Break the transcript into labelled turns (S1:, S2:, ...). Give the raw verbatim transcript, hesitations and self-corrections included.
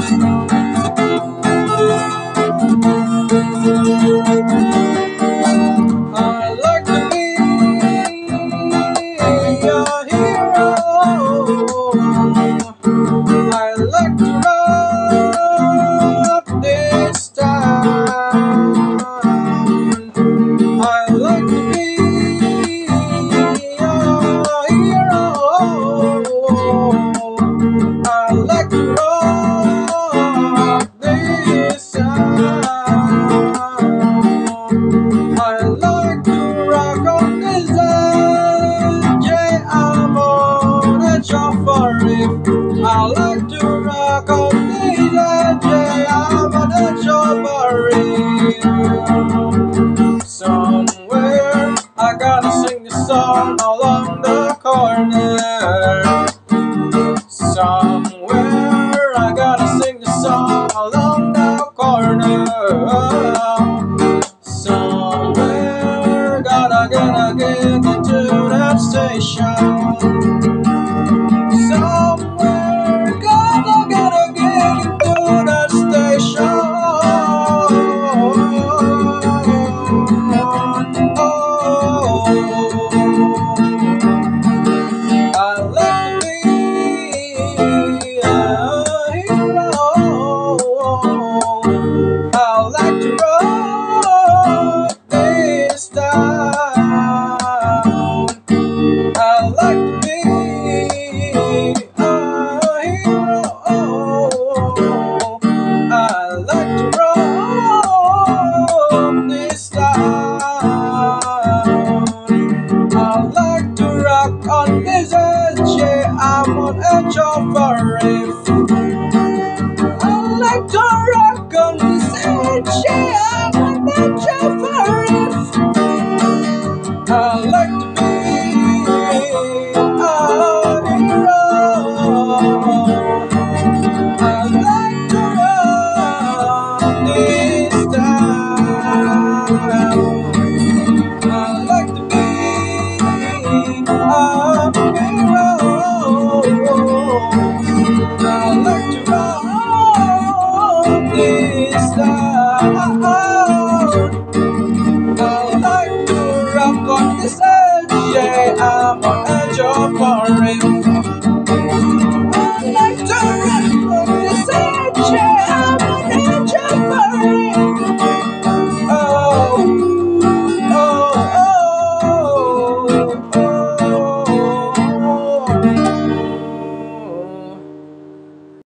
S1: like to be a hero. I like to rock this town. I like to be a hero. I like to rock this town. I like to rock on this edge. Yeah, I'm on edge of a riff. I like to rock on this edge. Yeah, I'm on edge of a riff. Somewhere I gotta sing this song along the corner. Somewhere I gotta sing this song along the corner. Somewhere gotta gotta get into that station. Somewhere gotta gotta get into that station. Oh, I like to be a hero. I like to rock this town. I like to be a hero. I like to rock this town. I like to rock on this edge. Yeah, I'm on edge of a riff. I like to rock on this edge. Yeah, I'm on edge of a riff. I like to be a hero. I like to rock this town. I like to be a hero. I like to rock